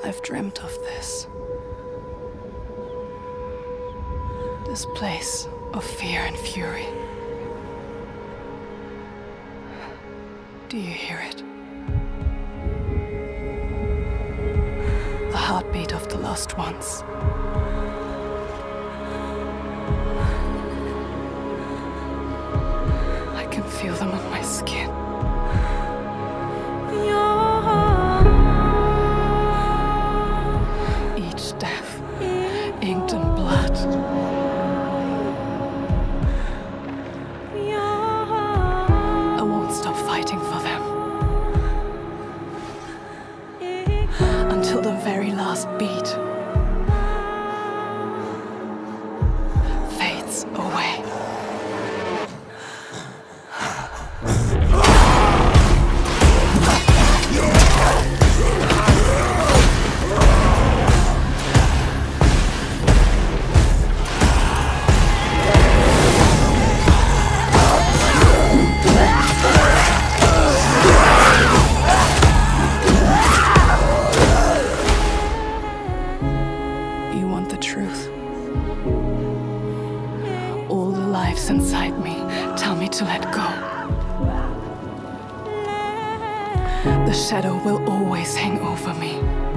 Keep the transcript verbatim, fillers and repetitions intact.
I've dreamt of this. This place of fear and fury. Do you hear it? The heartbeat of the lost ones. I can feel them on my skin. Each death, inked in blood. I won't stop fighting for them. Until the very last beat fades away. You want the truth? All the lives inside me tell me to let go. The shadow will always hang over me.